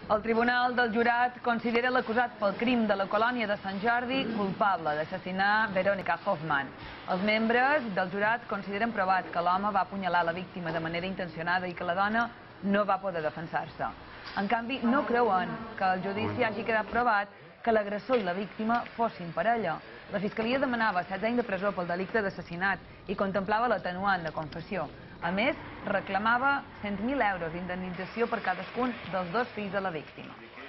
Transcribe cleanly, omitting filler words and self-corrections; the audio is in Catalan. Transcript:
El Tribunal del Jurat considera l'acusat pel crim de la colònia de Sant Jordi culpable d'assassinar Verónica Hoffman. Els membres del jurat consideren provat que l'home va apunyalar la víctima de manera intencionada i que la dona no va poder defensar-se. En canvi, no creuen que al judici hagi quedat provat que l'agressor i la víctima fossin parella. La Fiscalia demanava 16 anys de presó pel delicte d'assassinat i contemplava l'atenuant de confessió. A més, reclamava 100.000 euros d'indemnització per cadascun dels dos fills de la víctima.